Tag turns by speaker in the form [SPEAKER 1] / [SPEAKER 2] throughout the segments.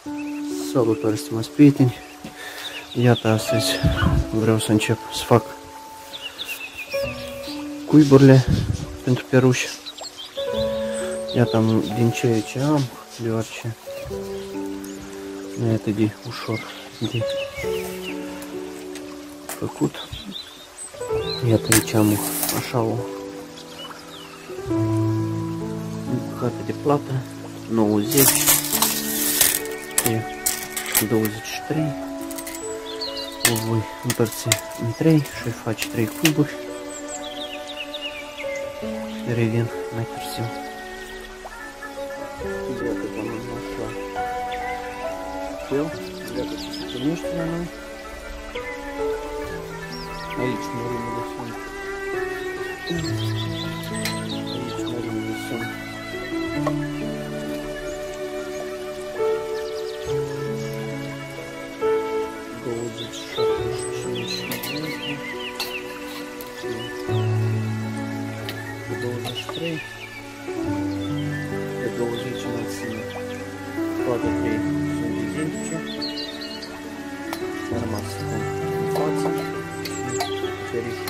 [SPEAKER 1] Salutare, stimați prieteni! Iată, astăzi vreau să încep să fac cuiburile pentru peruși. Iată din ceea ce am, deoarece nu e atât de ușor de făcut. Iată, aici am așa o bucată de plată, 90 pe 23. O voi împărți în 3 și voi face 3 cuburi. Revin mai târziu. Iată că am așa fel. Iată ce se primește la noi. Aici mărimile sunt. Aici mărimile sunt. De 20 înălțime. Toate 3 sunt identice. A rămas în față și ferișul.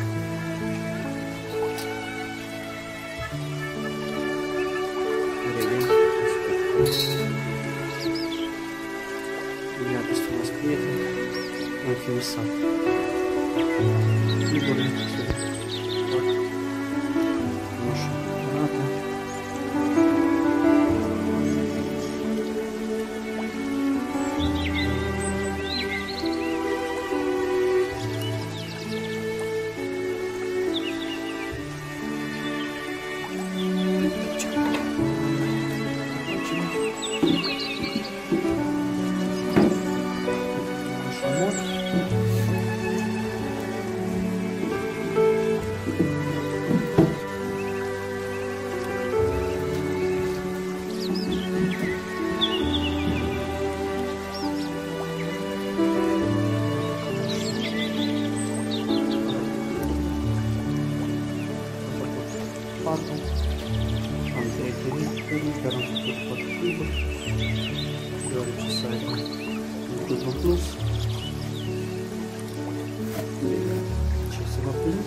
[SPEAKER 1] Revin spre iată, stimați prieteni, am finisat cuburile, se fac nu știu, arată. Am 3 perini, dar am făcut 4 cuiburi, deoarece să aibă un cub în plus. Ce să vă prind?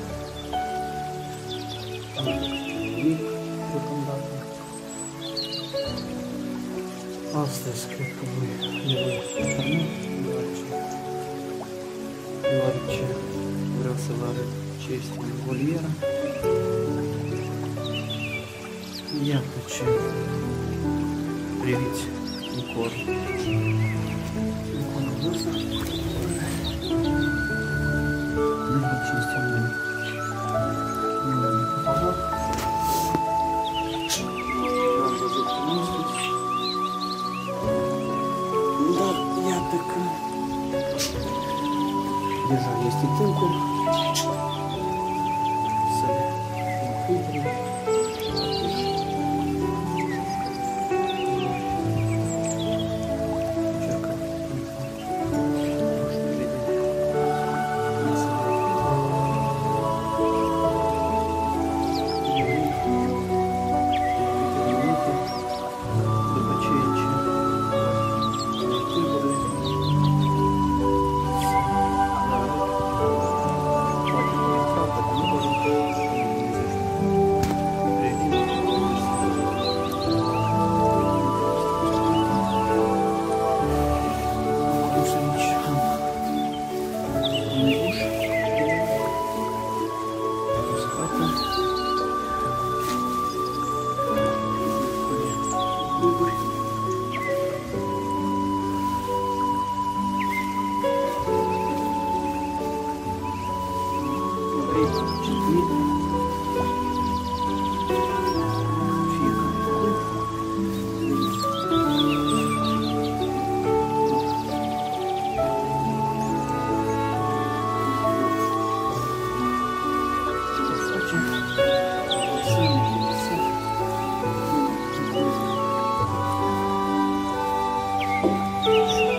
[SPEAKER 1] Am nimic deocamdată. Astăzi cred că le voi termina, deoarece vreau să vă arăt ce este în volieră. Iată ce priviți în corn. În cornul ăsta nu văd ce este nimic. Nimeni cu favor. Am văzut cunoscuți. Dar iată că deja este timpul să le încuibrim. Thank you.